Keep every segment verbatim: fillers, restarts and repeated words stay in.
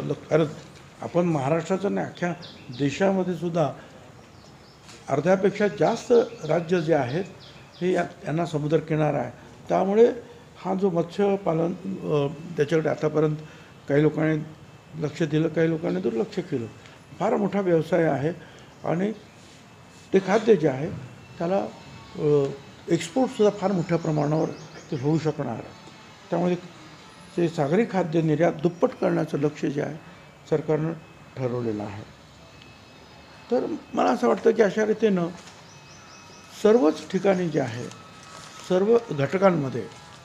कारण आपण महाराष्ट्राचं नाही अख्ख्या देशामध्ये सुद्धा अर्ध्यापेक्षा जास्त राज्य जे आहेत हे या यांना समुद्रकिनारा आहे. त्यामुळे हा जो मत्स्यपालन त्याच्याकडे आतापर्यंत काही लोकांनी लक्ष दिलं, काही लोकांनी दुर्लक्ष केलं. फार मोठा व्यवसाय आहे आणि ते खाद्य जे आहे त्याला एक्सपोर्टसुद्धा फार मोठ्या प्रमाणावर ते होऊ शकणार आहे. त्यामुळे ते सागरी खाद्य निर्यात दुप्पट करण्याचं लक्ष जे आहे सरकारनं ठरवलेलं आहे. तर मला असं वाटतं की अशा रीतीनं सर्वच ठिकाणी जे आहे सर्व घटकांमध्ये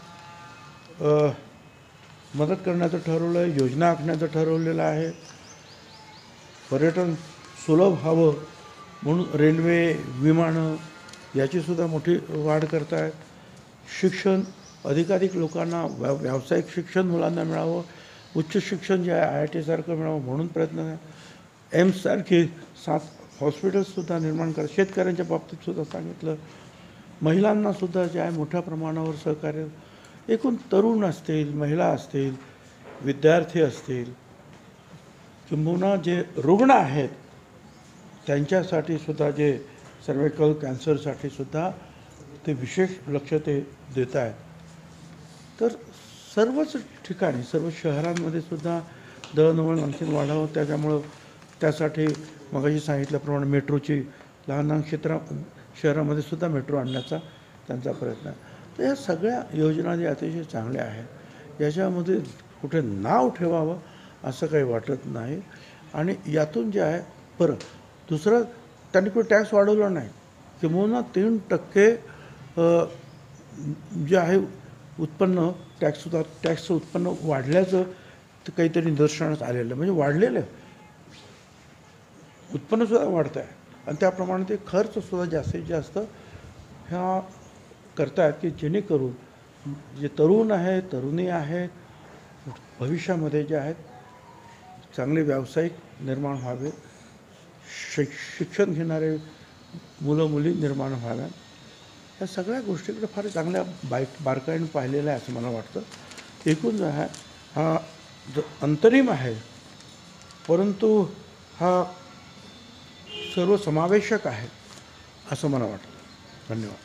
मदत करण्याचं ठरवलं आहे, योजना आखण्याचं ठरवलेलं आहे. पर्यटन सुलभ व्हावं म्हणून रेल्वे, विमानं याचीसुद्धा मोठी वाढ करत आहेत. शिक्षण अधिकाधिक लोकांना व्या व्यावसायिक शिक्षण मुलांना मिळावं, उच्च शिक्षण जे आहे आय आय टीसारखं मिळावं म्हणून प्रयत्न आहे. एम्ससारखी सात हॉस्पिटल्ससुद्धा निर्माण करा. शेतकऱ्यांच्या बाबतीतसुद्धा सांगितलं. महिलांनासुद्धा जे आहे मोठ्या प्रमाणावर सहकार्य, एकूण तरुण असतील, महिला असतील, विद्यार्थी असतील, किंबहुना जे रुग्ण आहेत त्यांच्यासाठी सुद्धा जे सर्व्हायकल कॅन्सरसाठी सुद्धा ते विशेष लक्ष ते देत आहेत. तर सर्वच ठिकाणी सर्व शहरांमध्ये सुद्धा दळणवळण आणखीन वाढावं. त्याच्यामुळं त्यासाठी मगाशी सांगितल्याप्रमाणे मेट्रोची लहान लहान क्षेत्रा शहरामध्ये सुद्धा मेट्रो आणण्याचा त्यांचा प्रयत्न आहे. तर या सगळ्या योजना ज्या अतिशय चांगल्या आहेत याच्यामध्ये कुठे नाव ठेवावं असं काही वाटत नाही. आणि यातून जे आहे परत दुसरं त्यांनी कुठे टॅक्स वाढवला नाही, किंबहुना तीन टक्के जे आहे उत्पन्न टॅक्ससुद्धा टॅक्सचं उत्पन्न वाढल्याचं काहीतरी निदर्शनास आलेलं, म्हणजे वाढलेलं आहे उत्पन्नसुद्धा वाढतं आहे आणि त्याप्रमाणे ते खर्चसुद्धा जास्तीत जास्त ह्या करतायत की जेणेकरून जे तरुण आहेत, तरुणी आहेत, भविष्यामध्ये जे आहेत चांगले व्यावसायिक निर्माण व्हावे, शिक शिक्षण घेणारे मुलं मुली निर्माण व्हाव्या. या सगळ्या गोष्टीकडे फार चांगल्या बाईक बारकाईने पाहिलेलं आहे असं मला वाटतं. एकूण जो आहे हा जो अंतरिम आहे परंतु हा सर्वसमावेशक आहे असं मला वाटतं. धन्यवाद.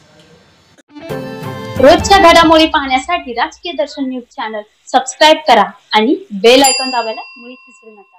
रोजच्या घडामोडी पाहण्यासाठी राजकीय दर्शन न्यूज चॅनल सबस्क्राईब करा आणि बेल आयकॉन दाबायला मुळीच विसरू नका.